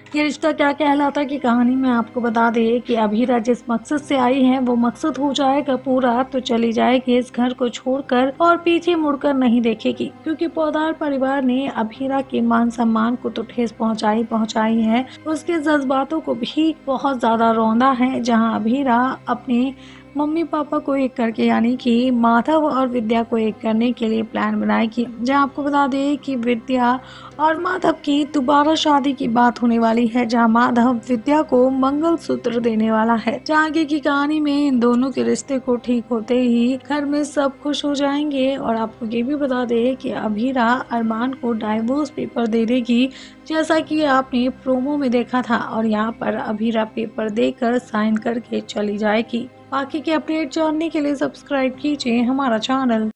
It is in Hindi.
ये रिश्ता क्या कहलाता की कहानी में आपको बता दें कि अभीरा जिस मकसद से आई है वो मकसद हो जाएगा पूरा तो चली जाएगी इस घर को छोड़कर और पीछे मुड़कर नहीं देखेगी, क्योंकि पौदार परिवार ने अभीरा के मान सम्मान को तो ठेस पहुंचाई है, उसके जज्बातों को भी बहुत ज्यादा रौंदा है। जहां अभीरा अपने मम्मी पापा को एक करके यानी कि माधव और विद्या को एक करने के लिए प्लान बनाएगी। जहां आपको बता दें कि विद्या और माधव की दोबारा शादी की बात होने वाली है, जहां माधव विद्या को मंगलसूत्र देने वाला है। जहां आगे की कहानी में इन दोनों के रिश्ते को ठीक होते ही घर में सब खुश हो जाएंगे। और आपको ये भी बता दें कि अभीरा अरमान को डाइवोर्स पेपर दे देगी, जैसा कि आपने प्रोमो में देखा था। और यहाँ पर अभीरा पेपर देकर साइन करके चली जाएगी। बाकी के अपडेट जानने के लिए सब्सक्राइब कीजिए हमारा चैनल।